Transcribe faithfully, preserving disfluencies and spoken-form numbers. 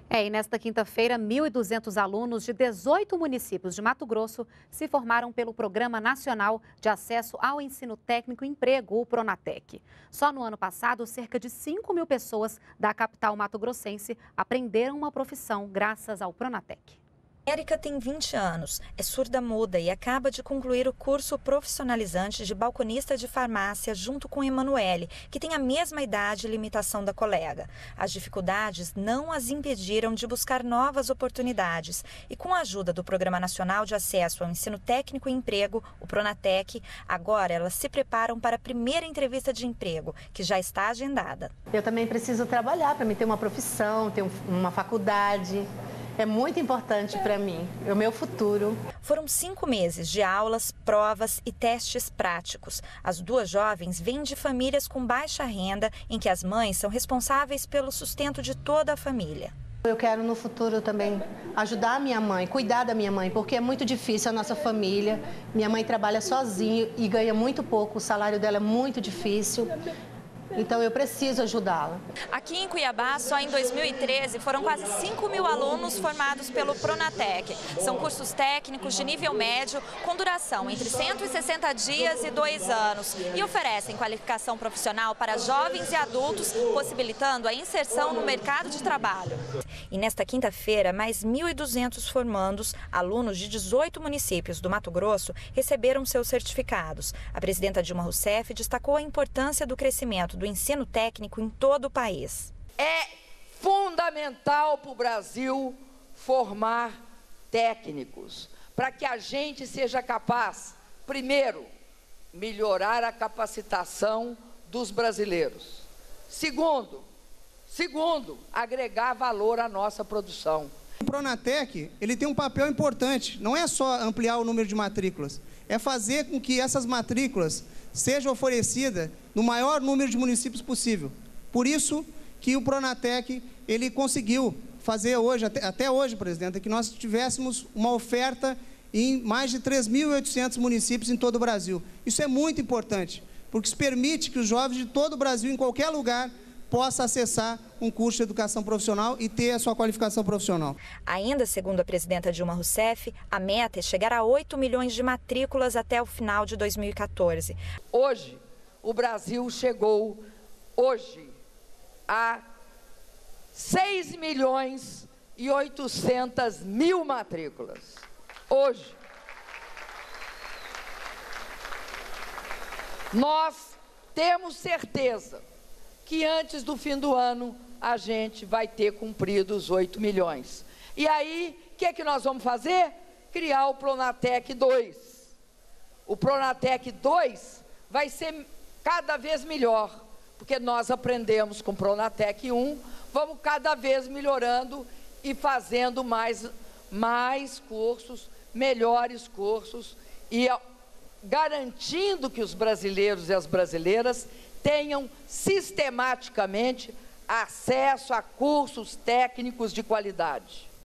É, e nesta quinta-feira, mil e duzentos alunos de dezoito municípios de Mato Grosso se formaram pelo Programa Nacional de Acesso ao Ensino Técnico e Emprego, o Pronatec. Só no ano passado, cerca de cinco mil pessoas da capital mato-grossense aprenderam uma profissão graças ao Pronatec. Érica tem vinte anos, é surda-muda e acaba de concluir o curso profissionalizante de balconista de farmácia junto com Emanuele, que tem a mesma idade e limitação da colega. As dificuldades não as impediram de buscar novas oportunidades e, com a ajuda do Programa Nacional de Acesso ao Ensino Técnico e Emprego, o Pronatec, agora elas se preparam para a primeira entrevista de emprego, que já está agendada. Eu também preciso trabalhar para me ter uma profissão, ter uma faculdade. É muito importante para mim, é o meu futuro. Foram cinco meses de aulas, provas e testes práticos. As duas jovens vêm de famílias com baixa renda, em que as mães são responsáveis pelo sustento de toda a família. Eu quero no futuro também ajudar a minha mãe, cuidar da minha mãe, porque é muito difícil a nossa família. Minha mãe trabalha sozinha e ganha muito pouco, o salário dela é muito difícil. Então, eu preciso ajudá-la. Aqui em Cuiabá, só em dois mil e treze, foram quase cinco mil alunos formados pelo Pronatec. São cursos técnicos de nível médio, com duração entre cento e sessenta dias e dois anos. E oferecem qualificação profissional para jovens e adultos, possibilitando a inserção no mercado de trabalho. E nesta quinta-feira, mais mil e duzentos formandos, alunos de dezoito municípios do Mato Grosso, receberam seus certificados. A presidenta Dilma Rousseff destacou a importância do crescimento do ensino técnico em todo o país. É fundamental para o Brasil formar técnicos, para que a gente seja capaz, primeiro, melhorar a capacitação dos brasileiros. Segundo, segundo, agregar valor à nossa produção. O Pronatec, ele tem um papel importante, não é só ampliar o número de matrículas, é fazer com que essas matrículas sejam oferecidas no maior número de municípios possível. Por isso que o Pronatec, ele conseguiu fazer hoje, até, até hoje, presidenta, que nós tivéssemos uma oferta em mais de três mil e oitocentos municípios em todo o Brasil. Isso é muito importante, porque isso permite que os jovens de todo o Brasil, em qualquer lugar, possa acessar um curso de educação profissional e ter a sua qualificação profissional. Ainda segundo a presidenta Dilma Rousseff, a meta é chegar a oito milhões de matrículas até o final de dois mil e quatorze. Hoje, o Brasil chegou, hoje, a seis milhões e oitocentas mil matrículas. Hoje. Nós temos certeza que antes do fim do ano a gente vai ter cumprido os oito milhões. E aí, o que é que nós vamos fazer? Criar o Pronatec dois. O Pronatec dois vai ser cada vez melhor, porque nós aprendemos com o Pronatec um, vamos cada vez melhorando e fazendo mais, mais cursos, melhores cursos e garantindo que os brasileiros e as brasileiras tenham sistematicamente acesso a cursos técnicos de qualidade.